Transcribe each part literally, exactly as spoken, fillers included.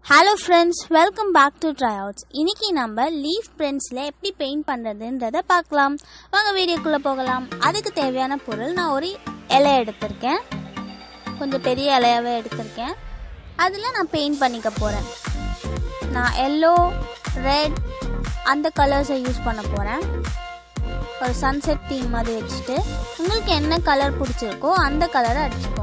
Hello friends, welcome back to Tryouts. இன்னைக்கு நம்ம leaf பிரிண்ட்ஸ்ல எப்படி பெயிண்ட் பண்றதுன்றத பார்க்கலாம். வாங்க வீடியோக்குள்ள போகலாம். அதுக்கு தேவையான பொருள் நான் ஒரு இலை எடுத்துர்க்கேன். கொஞ்சம் பெரிய இலையாவே எடுத்துர்க்கேன். அதுல நான் பெயிண்ட் பண்ணிக்க போறேன். நான் yellow, red அந்த கலர்ஸை யூஸ் பண்ண போறேன். ஒரு sunset theme மாதிரி வெச்சிட்டு உங்களுக்கு என்ன கலர் பிடிச்சிருக்கோ அந்த கலரை அடிச்சுக்கோங்க.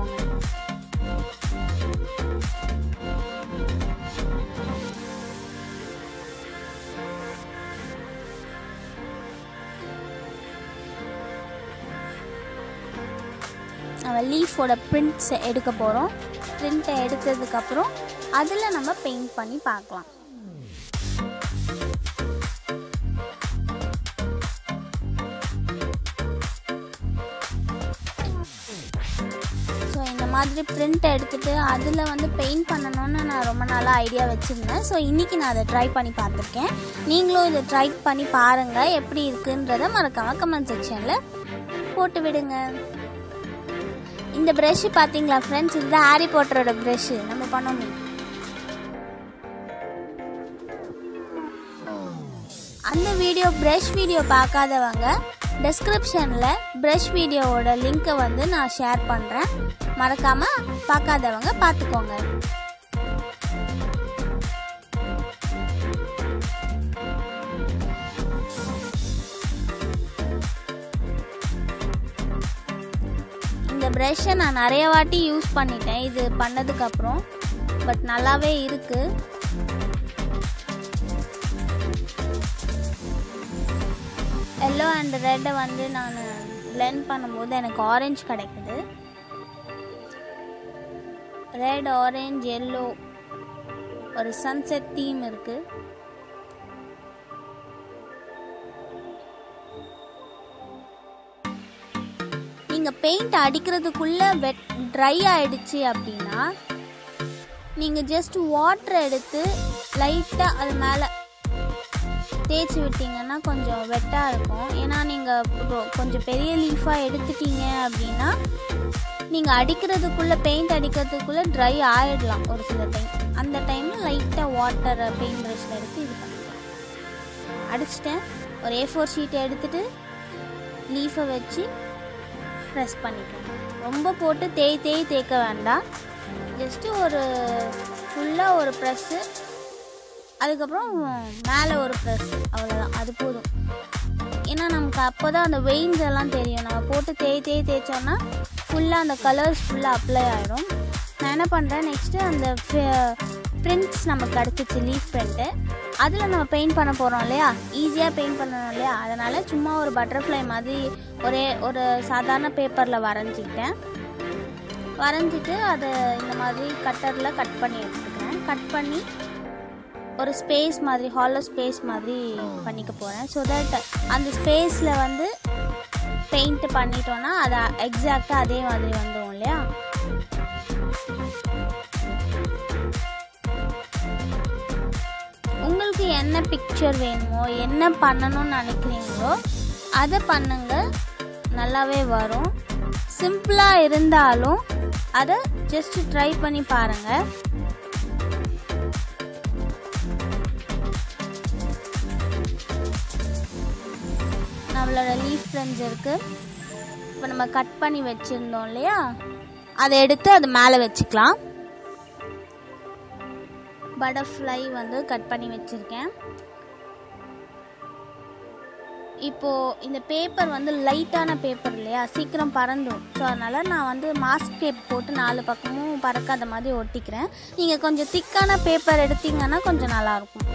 நம்ம லீஃபோட பிரிண்ட்ஸ் எடுக்க போகிறோம். பிரிண்ட்டை எடுத்ததுக்கப்புறம் அதில் நம்ம பெயிண்ட் பண்ணி பார்க்கலாம். ஸோ இந்த மாதிரி பிரிண்ட் எடுத்துகிட்டு அதில் வந்து பெயிண்ட் பண்ணணும்னு நான் ரொம்ப நாளாக ஐடியா வச்சுருந்தேன். ஸோ இன்றைக்கி நான் அதை ட்ரை பண்ணி பார்த்துருக்கேன். நீங்களும் இதை ட்ரை பண்ணி பாருங்கள், எப்படி இருக்குன்றதை மறக்காமல் கமெண்ட் செக்ஷனில் போட்டு விடுங்க. இந்த பிரஷ் பாத்தீங்களா ஃப்ரெண்ட்ஸ், இதுதான் ஹாரி பாட்டரோட பிரஷ் நம்ம பண்ணோமே. அந்த வீடியோ பிரஷ் வீடியோ பார்க்காதவங்க டிஸ்கிரிப்ஷன்ல பிரஷ் வீடியோவோட லிங்கை வந்து நான் ஷேர் பண்றேன். மறக்காம பார்க்காதவங்க பார்த்துக்கோங்க. இந்த ப்ரஷ்ஷை நான் நிறைய வாட்டி யூஸ் பண்ணிட்டேன் இது பண்ணதுக்கப்புறம், பட் நல்லாவே இருக்கு. எல்லோ அண்ட் ரெட்டை வந்து நான் பிளெண்ட் பண்ணும்போது எனக்கு ஆரஞ்சு கிடைக்குது. ரெட், ஆரஞ்சு, எல்லோ ஒரு சன்செட் தீம் இருக்கு. நீங்கள் பெயிண்ட் அடிக்கிறதுக்குள்ள வெட் ட்ரை ஆகிடுச்சு அப்படின்னா நீங்கள் ஜஸ்ட் வாட்டர் எடுத்து லைட்டாக அது மேலே தேய்ச்சி விட்டீங்கன்னா கொஞ்சம் வெட்டாக இருக்கும். ஏன்னா நீங்கள் கொஞ்சம் பெரிய லீஃபாக எடுத்துட்டீங்க அப்படின்னா நீங்கள் அடிக்கிறதுக்குள்ளே பெயிண்ட் அடிக்கிறதுக்குள்ளே ட்ரை ஆகிடலாம் ஒரு சில டைம். அந்த டைமில் லைட்டாக வாட்டரை பெயிண்ட் ப்ரஷில் எடுத்து இது பண்ணிக்கலாம். அடிச்சிட்டேன். ஒரு ஏ ஃபோர் ஷீட்டை எடுத்துகிட்டு லீஃபை வச்சு ப்ரெஸ் பண்ணிக்கணும். ரொம்ப போட்டு தேய் தேய் தேய்க்க வேண்டாம். ஜஸ்ட்டு ஒரு ஃபுல்லாக ஒரு ப்ரெஸ்ஸு, அதுக்கப்புறம் மேலே ஒரு ப்ரெஸ்ஸு, அவ்வளோதான், அது போதும். ஏன்னா நமக்கு அப்போ தான் அந்த வெயின்ஸ் எல்லாம் தெரியும். நம்ம போட்டு தேய் தேய் தேய்ச்சோன்னா ஃபுல்லாக அந்த கலர்ஸ் ஃபுல்லாக அப்ளை ஆகிடும். நான் என்ன பண்ணுறேன், நெக்ஸ்ட்டு அந்த பிரிண்ட்ஸ் நமக்கு கிடச்சிச்சு லீஃப் பிரிண்ட்டு, அதில் நம்ம பெயிண்ட் பண்ண போகிறோம் இல்லையா, ஈஸியாக பெயிண்ட் பண்ணணும் இல்லையா, அதனால் சும்மா ஒரு பட்டர்ஃப்ளை மாதிரி ஒரே ஒரு சாதாரண பேப்பரில் வரைஞ்சிக்கிட்டேன். வரைஞ்சிட்டு அதை இந்த மாதிரி கட்டரில் கட் பண்ணி எடுத்துக்கிறேன். கட் பண்ணி ஒரு ஸ்பேஸ் மாதிரி, ஹாலோ ஸ்பேஸ் மாதிரி பண்ணிக்க போகிறேன். ஸோ தட் அந்த ஸ்பேஸில் வந்து பெயிண்ட் பண்ணிட்டோன்னா அதை எக்ஸாக்டாக அதே மாதிரி வந்துடும் இல்லையா. உங்களுக்கு என்ன பிக்சர் வேணுமோ, என்ன பண்ணணும்னு நினைக்கிறீங்களோ அதை பண்ணுங்க, நல்லாவே வரும். சிம்பிளாக இருந்தாலும் அதை ஜஸ்ட் ட்ரை பண்ணி பாருங்கள். நம்மளோட லீஃப் பிரிண்ட்ஸ் இருக்குது. இப்போ நம்ம கட் பண்ணி வச்சுருந்தோம் இல்லையா, அதை எடுத்து அது மேலே வச்சுக்கலாம். பட்டர்ஃப்ளை வந்து கட் பண்ணி வச்சுருக்கேன். இப்போது இந்த பேப்பர் வந்து லைட்டான பேப்பர் இல்லையா, சீக்கிரம் பறந்துடும். ஸோ அதனால் நான் வந்து மாஸ்க் டேப் போட்டு நாலு பக்கமும் பறக்காத மாதிரி ஒட்டிக்கிறேன். நீங்கள் கொஞ்சம் திக்கான பேப்பர் எடுத்தீங்கன்னா கொஞ்சம் நல்லாயிருக்கும்.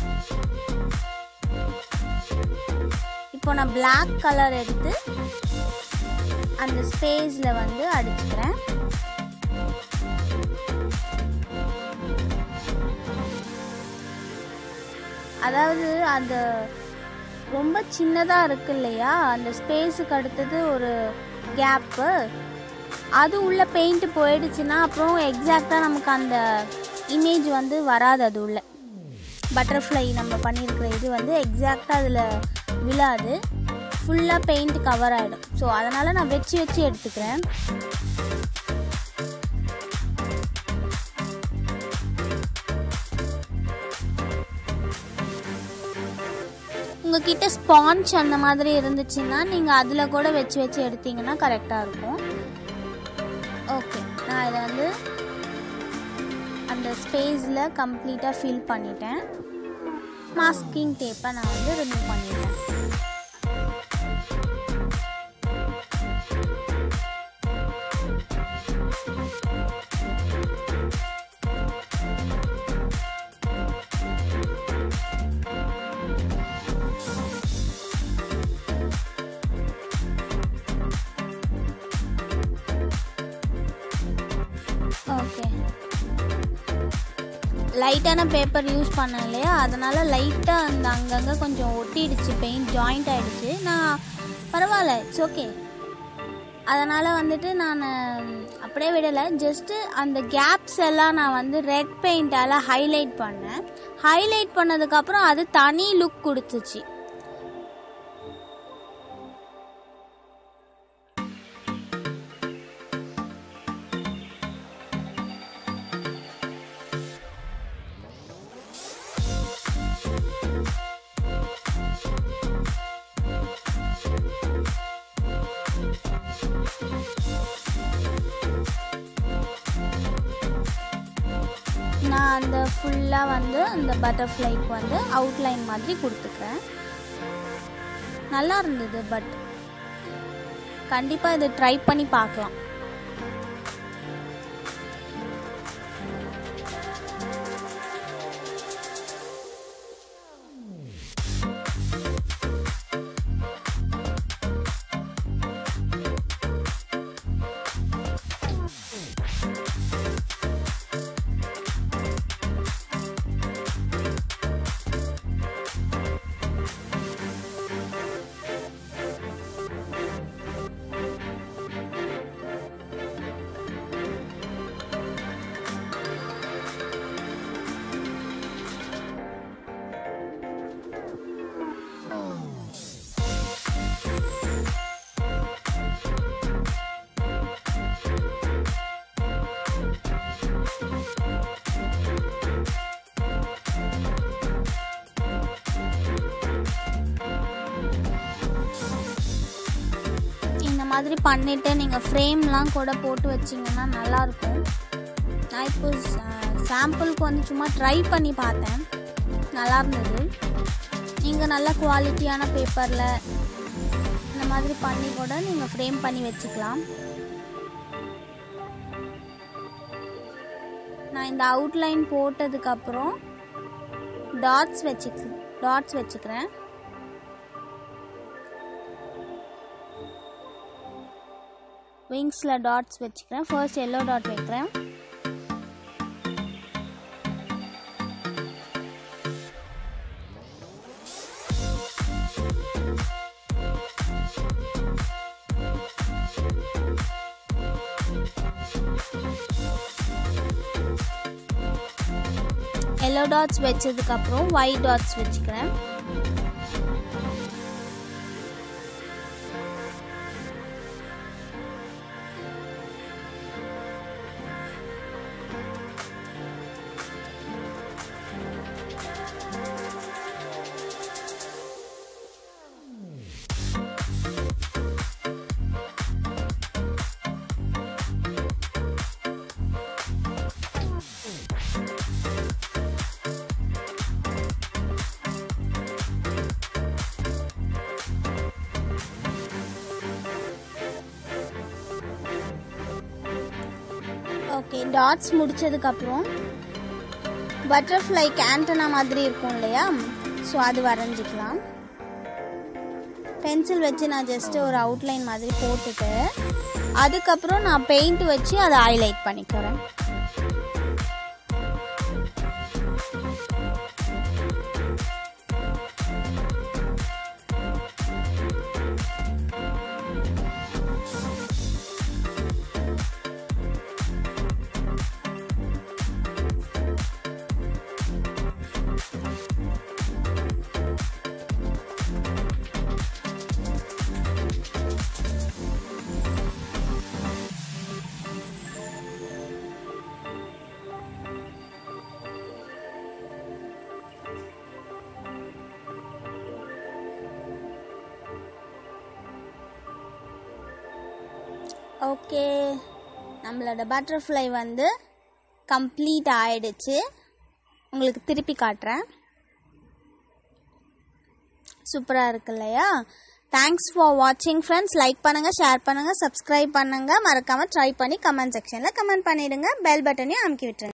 இப்போ நான் பிளாக் கலர் எடுத்து அந்த ஸ்பேஸில் வந்து அடிச்சுக்கிறேன். அதாவது அந்த ரொம்ப சின்னதாக இருக்கு இல்லையா, அந்த ஸ்பேஸுக்கு அடுத்தது ஒரு கேப்பு, அது உள்ள பெயிண்ட் போயிடுச்சுன்னா அப்புறம் எக்ஸாக்டாக நமக்கு அந்த இமேஜ் வந்து வராது. அது உள்ள பட்டர்ஃப்ளை நம்ம பண்ணியிருக்கிற இது வந்து எக்ஸாக்டாக அதில் விழாது, ஃபுல்லாக பெயிண்ட் கவர் ஆகிடும். ஸோ அதனால் நான் வச்சு வச்சு எடுத்துக்கிறேன். உங்ககிட்ட ஸ்பாஞ்ச் அந்த மாதிரி இருந்துச்சுன்னா நீங்கள் அதில் கூட வச்சு வச்சு எடுத்தீங்கன்னா கரெக்டாக இருக்கும். ஓகே, நான் இதை வந்து அந்த ஸ்பேஸில் கம்ப்ளீட்டாக ஃபில் பண்ணிட்டேன். மாஸ்கிங் டேப்பை நான் வந்து ரிமூவ் பண்ணிட்டேன். ஓகே, லைட்டான பேப்பர் யூஸ் பண்ணேன் இல்லையா, அதனால் லைட்டாக அந்த அங்கங்கே கொஞ்சம் ஒட்டிடுச்சு, பெயிண்ட் ஜாயிண்ட் ஆகிடுச்சு. நான் பரவாயில்ல, இட்ஸ் ஓகே. அதனால் வந்துட்டு நான் அப்படியே விடலை, ஜஸ்ட்டு அந்த கேப்ஸ் எல்லாம் நான் வந்து ரெட் பெயிண்டால் ஹைலைட் பண்ணேன். ஹைலைட் பண்ணதுக்கப்புறம் அது தனி லுக் கொடுத்துச்சு. நான் அந்த ஃபுல்லாக வந்து அந்த பட்டர்ஃப்ளைக்கு வந்து அவுட்லைன் மாதிரி கொடுத்துக்கிறேன். நல்லா இருந்தது, பட் கண்டிப்பாக இதை ட்ரை பண்ணி பார்க்கலாம். மாதிரி பண்ணிவிட்டு நீங்கள் ஃப்ரேம்லாம் கூட போட்டு வச்சிங்கன்னா நல்லாயிருக்கும். நான் இப்போ சாம்பிளுக்கு வந்து சும்மா ட்ரை பண்ணி பார்த்தேன், நல்லா இருந்தது. நீங்கள் நல்ல குவாலிட்டியான பேப்பரில் இந்த மாதிரி பண்ணி கூட நீங்கள் ஃப்ரேம் பண்ணி வச்சுக்கலாம். நான் இந்த அவுட்லைன் போட்டதுக்கப்புறம் டாட்ஸ் வச்சு டாட்ஸ் வச்சுக்கிறேன். விங்ஸில் டாட்ஸ் வச்சுக்கிறேன். ஃபர்ஸ்ட் எல்லோ டாட் வைக்கிறேன். எல்லோ டாட்ஸ் வச்சதுக்கப்புறம் ஒயிட் டாட்ஸ் வச்சுக்கிறேன். ஓகே, டாட்ஸ் முடிச்சதுக்கப்புறம் பட்டர்ஃப்ளைக்கு ஆண்டனா மாதிரி இருக்கும் இல்லையா, ஸோ அது வரைஞ்சிக்கலாம். பென்சில் வச்சு நான் ஜஸ்ட்டு ஒரு அவுட்லைன் மாதிரி போட்டுட்டு அதுக்கப்புறம் நான் பெயிண்ட் வச்சு அதை ஹைலைட் பண்ணிக்கிறேன். ஓகே, நம்மளோட பட்டர்ஃப்ளை வந்து கம்ப்ளீட் ஆயிடுச்சு. உங்களுக்கு திருப்பி காட்டுறேன். சூப்பராக இருக்கு இல்லையா? தேங்க்ஸ் ஃபார் வாட்சிங் ஃப்ரெண்ட்ஸ். லைக் பண்ணுங்கள், ஷேர் பண்ணுங்கள், சப்ஸ்கிரைப் பண்ணுங்கள். மறக்காமல் ட்ரை பண்ணி கமெண்ட் செக்ஷனில் கமெண்ட் பண்ணிவிடுங்க. பெல் பட்டனையும் அமுக்கி விட்டுருங்க.